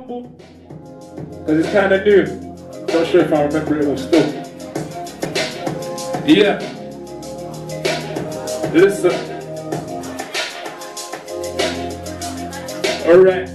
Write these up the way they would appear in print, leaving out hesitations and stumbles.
humble, because it's kind of new. Not sure if I remember it all still. Yeah. Listen. Alright.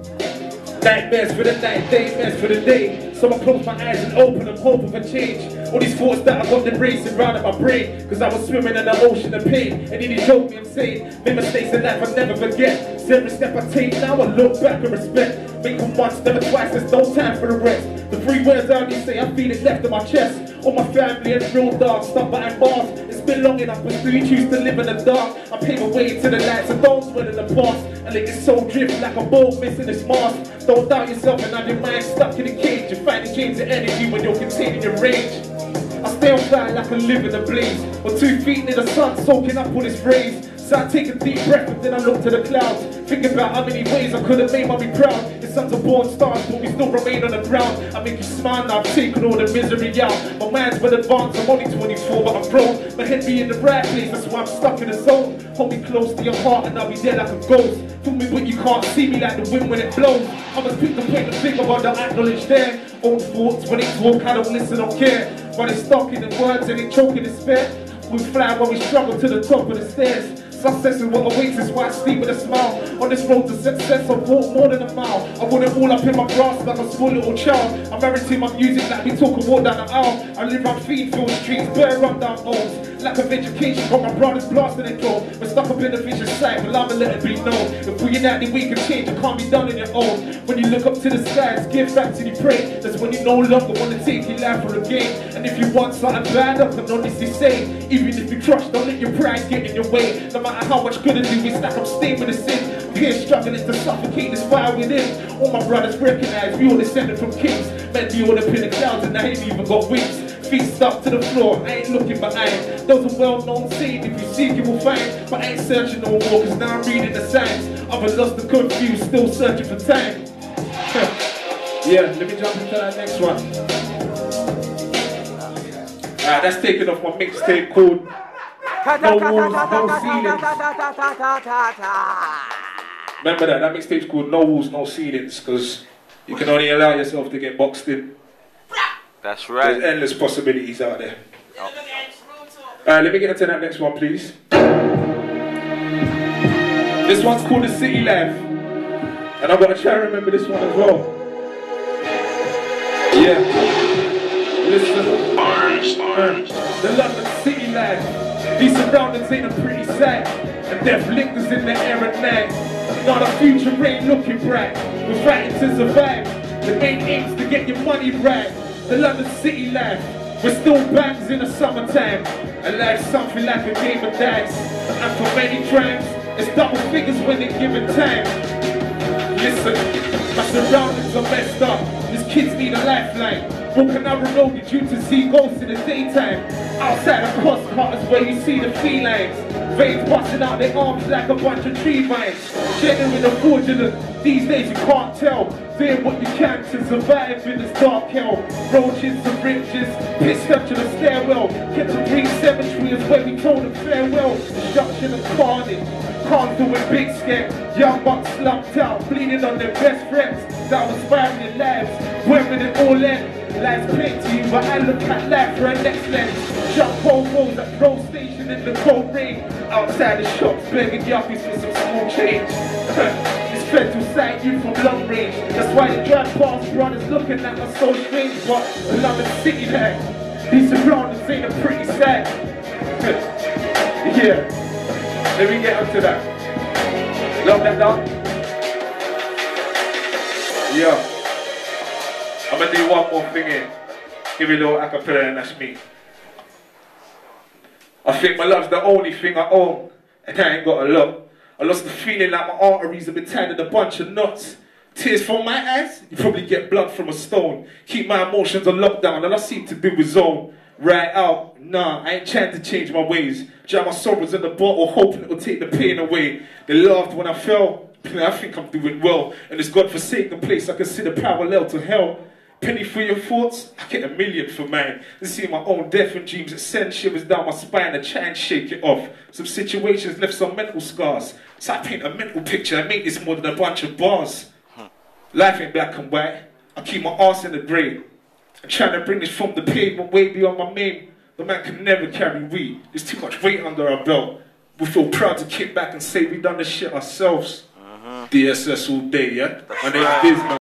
Nightmares for the night, nightmares for the day. So I close my eyes and open them, hoping for change. All these thoughts that I got them racing round in my brain, cause I was swimming in the ocean of pain. And then he told me I'm saying, make mistakes in life I never forget. So every step I take now I look back and respect. Make them once, never twice, there's no time for the rest. The 3 words I only say, I feel it left in my chest. All my family and real dogs, stop behind bars. It's been long enough, but still you choose to live in the dark. I pave my way to the light, so don't dwell in the past. And let your soul drift like a ball missing its mask. Don't doubt yourself and have your mind stuck in a cage. You find the change of energy when you're containing your range. I stay on fire like I live in a blaze, or 2 feet near the sun, soaking up all its rays. So I take a deep breath and then I look to the clouds, think about how many ways I could have made mommy proud. Your sons are born stars, but we still remain on the ground. I make you smile now, I've taken all the misery out. My mind's well advanced, I'm only 24, but I'm grown. My head be in the right place, that's why I'm stuck in the zone. Hold me close to your heart and I'll be there like a ghost. Fool me but you can't see me like the wind when it blows. I must pick the point and think about the acknowledge there. Old thoughts, when they talk, I don't listen or care. But they stuck in the words and they choke in despair. We fly while we struggle to the top of the stairs. Success is what awaits, is why I sleep with a smile. On this road to success, I've walked more than a mile. I want it all up in my grasp like a small little child. I'm married to my music like we talk and walk down the aisle. I live on Feedfield streets, bare run down homes. Lack of education, got my brothers blasting their door. We're stuck up in the vicious cycle, I'ma let it be known. If we unite, we can change, it can't be done on your own. When you look up to the skies, give thanks and you pray. That's when you no longer want to take your life for a game. And if you want something bad, I can honestly say, even if you crush, don't let your pride get in your way. No matter how much good I do, it's like I'm staying with the sin. I'm here struggling to suffocate this fire within. All my brothers recognize we all descended from kings. Men be all up in the clouds and I ain't even got wings. Feet stuck to the floor, I ain't looking behind. Those are well-known saying, if you seek you will find. But I ain't searching no more, cause now I'm reading the signs. I've lost and confused, still searching for time. Yeah, let me jump into that next one. Alright, that's taken off my mixtape called No Walls, No Ceilings. Remember that mixtape's called No Walls, No Ceilings, because you can only allow yourself to get boxed in. That's right. There's endless possibilities out there. Alright, let me get into that next one, please. This one's called The City Life. And I've got to try and remember this one as well. Yeah. Listen. The London City Life. These surroundings ain't a pretty sight. And death lingers in the air at night. Not a future ain't looking bright. We're fighting to survive. The main aim's to get your money right. The London City Life. We're still bangs in the summertime. And life's something like a game of dice. And for many crimes, it's double figures when they're given time. Listen, my surroundings are messed up. These kids need a lifeline. Walking down the road due to see ghosts in the daytime. Outside of cost cutters where you see the felines. Veins busting out their arms like a bunch of tree vines. Genuine or fraudulent, these days you can't tell. Doing what you can to survive in this dark hell. Roaches and riches, pissed up to the stairwell. Kept the green cemetery is where we told them farewell. Destruction and carnage, can't do it big scare. Young bucks slumped out, bleeding on their best friends that was sparing their lives. Where will it all end? Life's plenty, but I look at life for a next lens. Shop hobos at Pro Station in the cold rain. Outside the shops begging yuppies for some small change. It's fed to sight you from long range. That's why the drive past brothers looking at us so strange. But I love the city life. These surroundings ain't a pretty sight. Yeah, let me get up to that. Love that dog? Yeah. I'm gonna do one more thing here. Give you a little acapella and that's me. I think my love's the only thing I own, and I ain't got a lot. I lost the feeling like my arteries have been tied in a bunch of knots. Tears from my eyes, you probably get blood from a stone. Keep my emotions on lockdown and I seem to do his own. Right out, nah, I ain't trying to change my ways. Jam my sorrows in the bottle, hoping it'll take the pain away. They laughed when I fell, I think I'm doing well. In this godforsaken place I consider parallel to hell. Penny for your thoughts, I get a million for mine. To see my own death and dreams that send shivers down my spine and try and shake it off. Some situations left some mental scars. So I paint a mental picture, I make this more than a bunch of bars. Life ain't black and white. I keep my arse in the grave. I'm trying to bring this from the pavement way beyond my name. The man can never carry weed. There's too much weight under our belt. We feel proud to kick back and say we done this shit ourselves. DSS all day, yeah? My name is Biz, man.